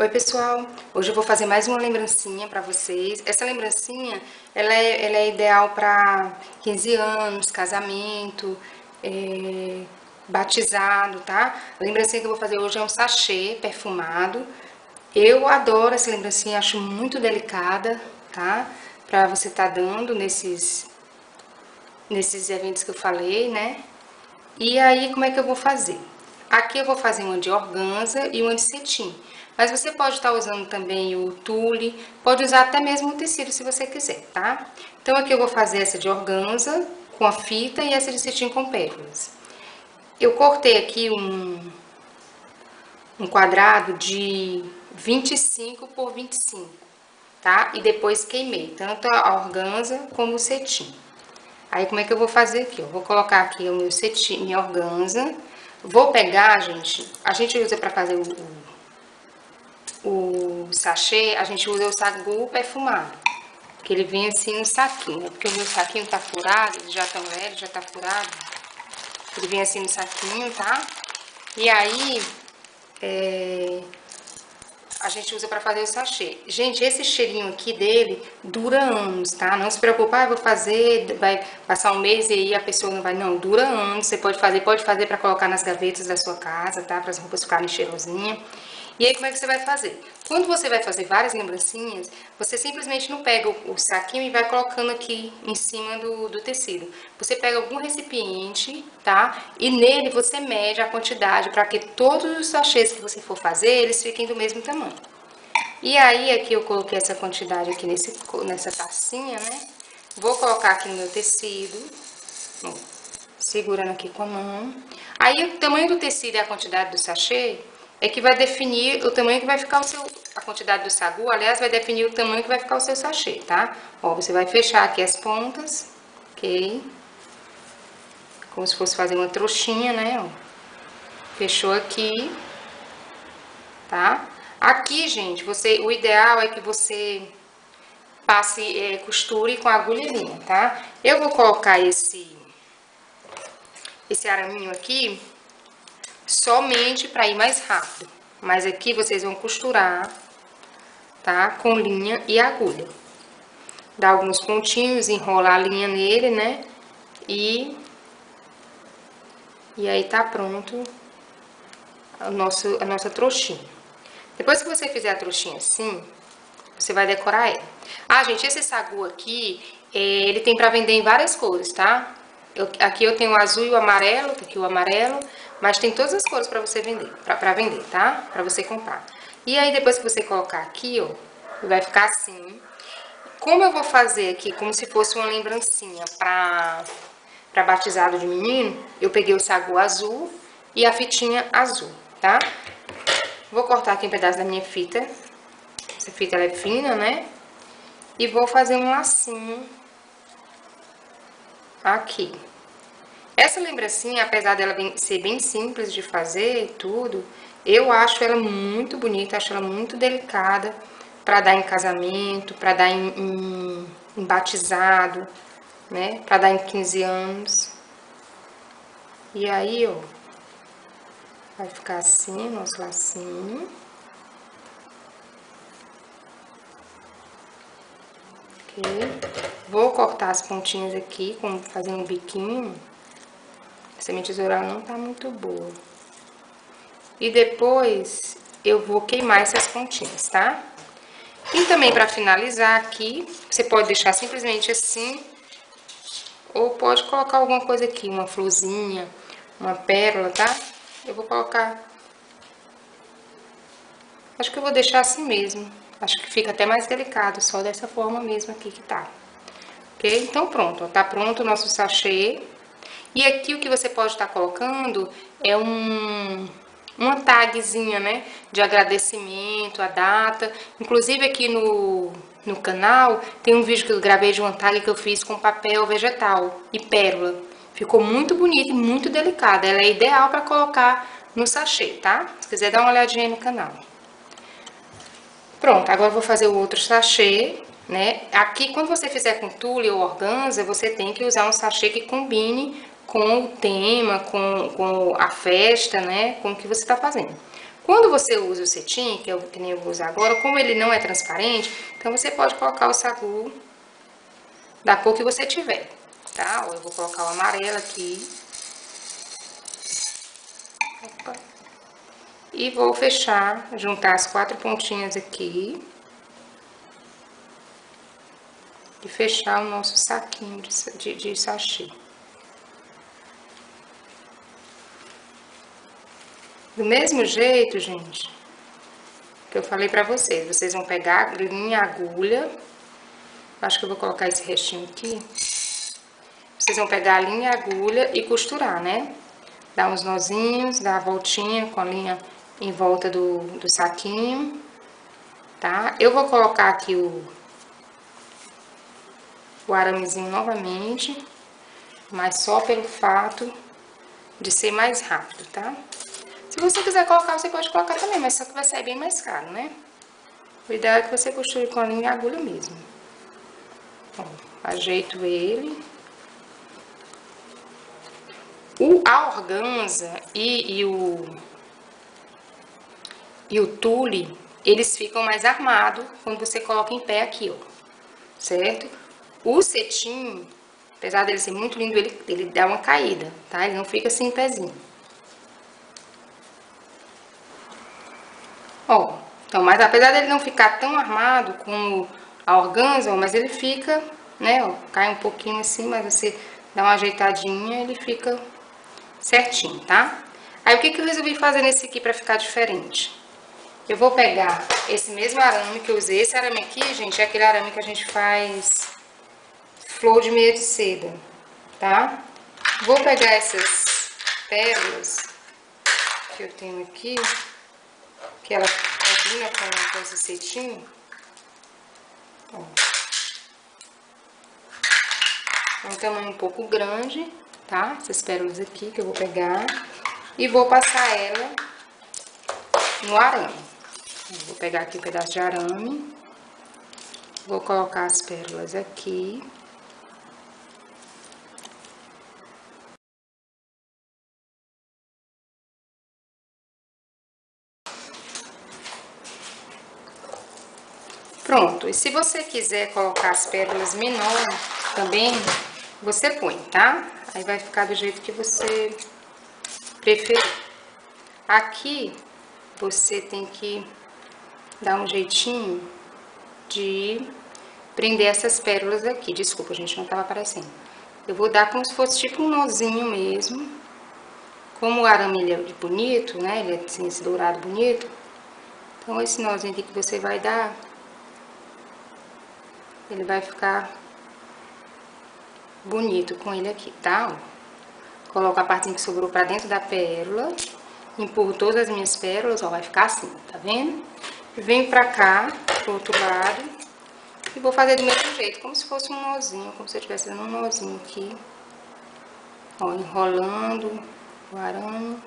Oi pessoal, hoje eu vou fazer mais uma lembrancinha para vocês. Essa lembrancinha, ela é ideal para 15 anos, casamento, batizado, tá? A lembrancinha que eu vou fazer hoje é um sachê perfumado. Eu adoro essa lembrancinha, acho muito delicada, tá? Para você estar dando nesses eventos que eu falei, né? E aí, como é que eu vou fazer? Aqui eu vou fazer uma de organza e uma de cetim. Mas você pode estar usando também o tule, pode usar até mesmo o tecido se você quiser, tá? Então aqui eu vou fazer essa de organza com a fita e essa de cetim com pérolas. Eu cortei aqui um quadrado de 25 por 25, tá? E depois queimei tanto a organza como o cetim. Aí, como é que eu vou fazer aqui? Eu vou colocar aqui o meu cetim, minha organza. Vou pegar, gente, a gente usa para fazer o sachê, a gente usa o sagu perfumado. Que ele vem assim no saquinho, porque o meu saquinho tá furado, ele já tá velho, já tá furado. Ele vem assim no saquinho, tá? E aí, a gente usa para fazer o sachê. Gente, esse cheirinho aqui dele dura anos, tá? Não se preocupe, vou fazer, vai passar um mês e aí a pessoa não vai. Não, dura anos. Você pode fazer para colocar nas gavetas da sua casa, tá? Para as roupas ficarem cheirosinhas. E aí, como é que você vai fazer? Quando você vai fazer várias lembrancinhas, você simplesmente não pega o saquinho e vai colocando aqui em cima do tecido. Você pega algum recipiente, tá? E nele você mede a quantidade para que todos os sachês que você for fazer, eles fiquem do mesmo tamanho. E aí, aqui eu coloquei essa quantidade aqui nessa tacinha, né? Vou colocar aqui no meu tecido, ó, segurando aqui com a mão. Aí, o tamanho do tecido e a quantidade do sachê é que vai definir o tamanho que vai ficar a quantidade do sagu, aliás, vai definir o tamanho que vai ficar o seu sachê, tá? Ó, você vai fechar aqui as pontas, ok? Como se fosse fazer uma trouxinha, né, ó. Fechou aqui, tá? Aqui, gente, o ideal é que você passe, costure com a agulha, tá? Eu vou colocar esse araminho aqui somente para ir mais rápido. Mas aqui vocês vão costurar, tá? Com linha e agulha. Dá alguns pontinhos, enrolar a linha nele, né? E aí tá pronto a nossa trouxinha. Depois que você fizer a trouxinha assim, você vai decorar ela. Ah, gente, esse sagu aqui, ele tem pra vender em várias cores, tá? Aqui eu tenho o azul e o amarelo, tá aqui o amarelo, mas tem todas as cores pra você vender, pra vender, tá? Pra você comprar. E aí, depois que você colocar aqui, ó, vai ficar assim. Como eu vou fazer aqui, como se fosse uma lembrancinha pra batizado de menino, eu peguei o sagu azul e a fitinha azul, tá? Vou cortar aqui um pedaço da minha fita. Essa fita, ela é fina, né? E vou fazer um lacinho aqui. Essa lembrancinha, apesar dela ser bem simples de fazer e tudo, eu acho ela muito bonita, acho ela muito delicada para dar em casamento, para dar em batizado, né? Para dar em 15 anos. E aí, ó, vai ficar assim, nosso lacinho. Ok. Vou cortar as pontinhas aqui, fazendo um biquinho. Essa minha tesoura não tá muito boa. E depois eu vou queimar essas pontinhas, tá? E também para finalizar aqui, você pode deixar simplesmente assim, ou pode colocar alguma coisa aqui, uma florzinha, uma pérola, tá? Eu vou colocar... Acho que eu vou deixar assim mesmo. Acho que fica até mais delicado, só dessa forma mesmo aqui que tá. Ok? Então pronto, ó, tá pronto o nosso sachê. E aqui o que você pode estar colocando é uma tagzinha, né, de agradecimento, a data. Inclusive aqui no canal tem um vídeo que eu gravei de uma tag que eu fiz com papel vegetal e pérola. Ficou muito bonita e muito delicada. Ela é ideal para colocar no sachê, tá? Se quiser dar uma olhadinha aí no canal. Pronto, agora eu vou fazer o outro sachê, né? Aqui, quando você fizer com tule ou organza, você tem que usar um sachê que combine com o tema, com a festa, né? Com o que você tá fazendo. Quando você usa o cetim, que nem eu vou usar agora, como ele não é transparente, então você pode colocar o sagu da cor que você tiver, tá? Eu vou colocar o amarelo aqui. Opa. E vou fechar, juntar as 4 pontinhas aqui. E fechar o nosso saquinho de sachê. Do mesmo jeito, gente, que eu falei pra vocês, vocês vão pegar linha, agulha. Acho que eu vou colocar esse restinho aqui. Vocês vão pegar a linha, agulha e costurar, né? Dar uns nozinhos, dar a voltinha com a linha em volta do saquinho, tá? Eu vou colocar aqui o aramezinho novamente, mas só pelo fato de ser mais rápido, tá? Se você quiser colocar, você pode colocar também, mas só que vai sair bem mais caro, né? O ideal é que você costure com a linha e agulha mesmo. Ó, ajeito ele. A organza e o tule, eles ficam mais armados quando você coloca em pé aqui, ó. Certo? O cetim, apesar dele ser muito lindo, ele dá uma caída, tá? Ele não fica assim em pezinho. Ó, então, mas apesar dele não ficar tão armado como a organza, mas ele fica, né, ó, cai um pouquinho assim, mas você dá uma ajeitadinha, ele fica certinho, tá? Aí, o que que eu resolvi fazer nesse aqui pra ficar diferente? Eu vou pegar esse mesmo arame que eu usei. Esse arame aqui, gente, é aquele arame que a gente faz flor de meia de seda, tá? Vou pegar essas pérolas que eu tenho aqui, que ela combina com esse cetim. Ó. É um tamanho um pouco grande, tá? Essas pérolas aqui que eu vou pegar e vou passar ela no arame. Vou pegar aqui um pedaço de arame, vou colocar as pérolas aqui. Pronto, e se você quiser colocar as pérolas menor também, você põe, tá? Aí vai ficar do jeito que você preferir. Aqui, você tem que dar um jeitinho de prender essas pérolas aqui. Desculpa, gente, não tava aparecendo. Eu vou dar como se fosse tipo um nozinho mesmo. Como o arame ele é bonito, né? Ele é assim, esse dourado bonito. Então, esse nozinho aqui que você vai dar, ele vai ficar bonito com ele aqui, tá? Coloco a partinha que sobrou pra dentro da pérola. Empurro todas as minhas pérolas, ó, vai ficar assim, tá vendo? Venho pra cá, pro outro lado, e vou fazer do mesmo jeito, como se fosse um nozinho, como se eu estivesse dando um nozinho aqui. Ó, enrolando o arame.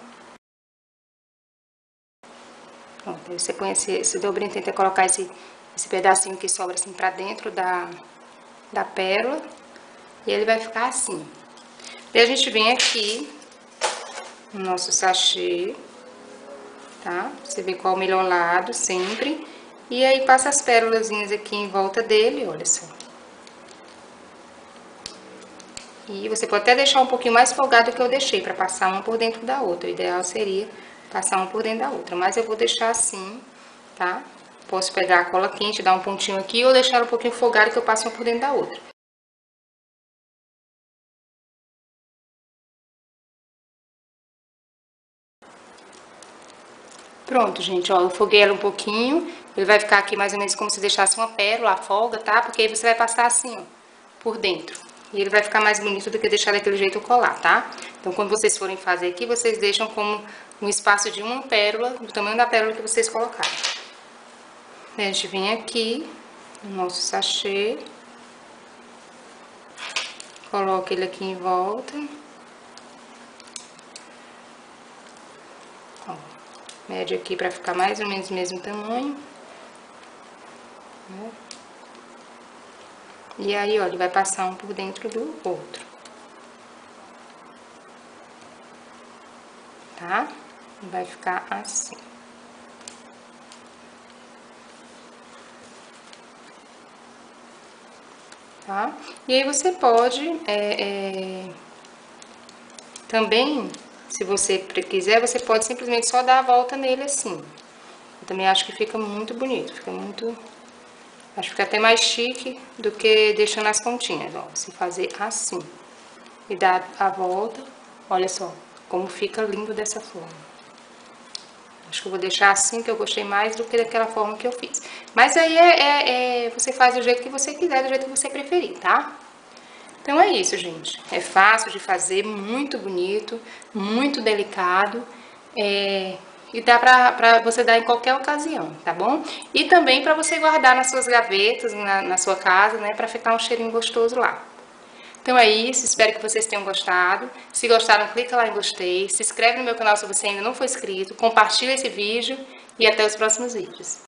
Pronto, aí você põe esse dobrinho, tenta colocar esse pedacinho que sobra assim pra dentro da pérola. E ele vai ficar assim. E a gente vem aqui no nosso sachê, tá? Você vê qual o melhor lado sempre. E aí passa as pérolazinhas aqui em volta dele, olha só. E você pode até deixar um pouquinho mais folgado do que eu deixei, pra passar uma por dentro da outra. O ideal seria passar uma por dentro da outra, mas eu vou deixar assim, tá? Posso pegar a cola quente, dar um pontinho aqui, ou deixar um pouquinho folgado que eu passo uma por dentro da outra. Pronto, gente, ó, eu foguei ela um pouquinho, ele vai ficar aqui mais ou menos como se deixasse uma pérola, a folga, tá? Porque aí você vai passar assim, ó, por dentro. E ele vai ficar mais bonito do que deixar daquele jeito colar, tá? Então, quando vocês forem fazer aqui, vocês deixam como um espaço de uma pérola, do tamanho da pérola que vocês colocarem. A gente vem aqui, no nosso sachê, coloca ele aqui em volta. Ó, mede aqui pra ficar mais ou menos o mesmo tamanho. E aí, ó, ele vai passar um por dentro do outro. Tá? Vai ficar assim. tá? E aí você pode também, se você quiser, você pode simplesmente só dar a volta nele assim. Eu também acho que fica muito bonito, fica muito... Acho que fica até mais chique do que deixando as pontinhas, ó. Se fazer assim e dar a volta, olha só como fica lindo dessa forma. Acho que eu vou deixar assim, que eu gostei mais do que daquela forma que eu fiz. Mas aí você faz do jeito que você quiser, do jeito que você preferir, tá? Então é isso, gente. É fácil de fazer, muito bonito, muito delicado. E dá pra você dar em qualquer ocasião, tá bom? E também pra você guardar nas suas gavetas, na sua casa, né? Pra ficar um cheirinho gostoso lá. Então é isso, espero que vocês tenham gostado. Se gostaram, clica lá em gostei, se inscreve no meu canal se você ainda não for inscrito, compartilha esse vídeo e até os próximos vídeos.